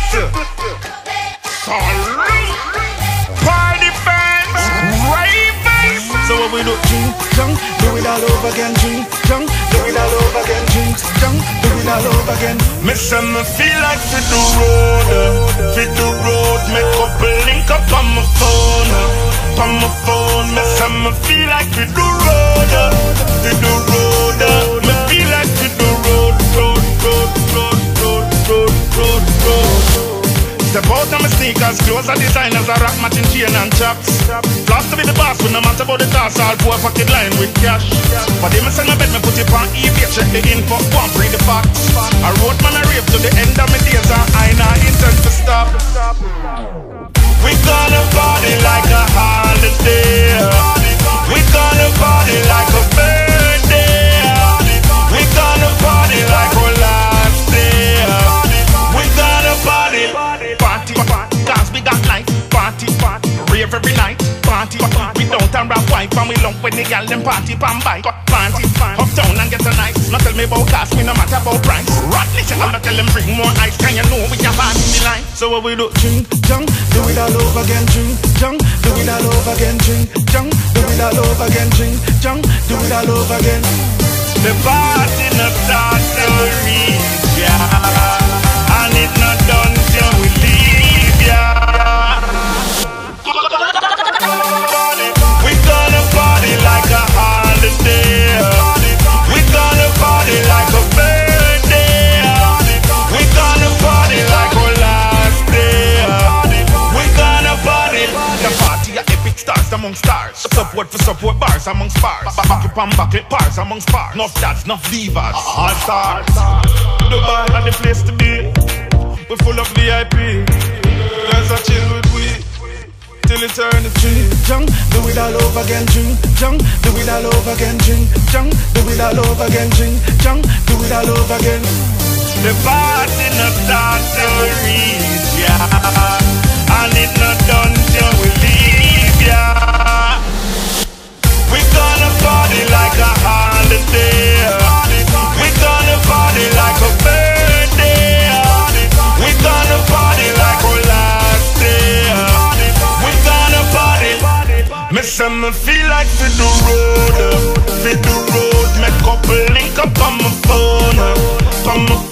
Party fans, ravens. So what we do? Ching, chong, do it all over again. Ching, chong, do it all over again. Ching, chong, do it all over again. Me say me feel like fit the road, make up a link up on my phone, Me say me feel like fit the road, Me feel like fit the road. Step out of my sneakers, clothes are designers, I rock matching chain and chaps. Plus to be the boss, no matter about the cost, all poor pocket line with cash. But they me send my bed, me put it on eBay, check the info, go and read the facts. I wrote man a rave to the end of my days, and I not intend to stop. We gonna party like a holiday. We gonna party like a birthday. We gonna party like our last day. We gonna party, cause we got life. Party, rave every night. Party, we don't and rap wife, and we lump when the gal them party pan bike. Party, uptown and get a nice. Not tell me about cost, me no matter about price. Rottness, I'm not tell them bring more ice. Can you know we can party the line? So what we do? Ching, chong, do it all over again. Ching, chong, do it all over again. Ching, chong, do it all over again. Ching, chong, do it all over again. The party not start till we reach ya, and it not done till we leave ya. We gonna party like a holiday. We gonna party like a birthday. We gonna party like our last day. We gonna party. The party a epic stars among stars. Support for support bars among spars. Bucket pan bucket bars among spars. Enough dads, enough divas, all stars. Dubai are the place to be. We're full of VIP. Guys are chill with we till eternity. Jung, do it all over again. Jung, jung, do it all over again. Jung, jung, do it all over again. Jung, jung, do it all over again. The party not start till we reach ya, and it not done till we leave ya. We gonna party like a holiday. We gonna party like a birthday. We gonna party like our last day. We gonna party. Me say me feel like fit the road, make up a link up on my phone,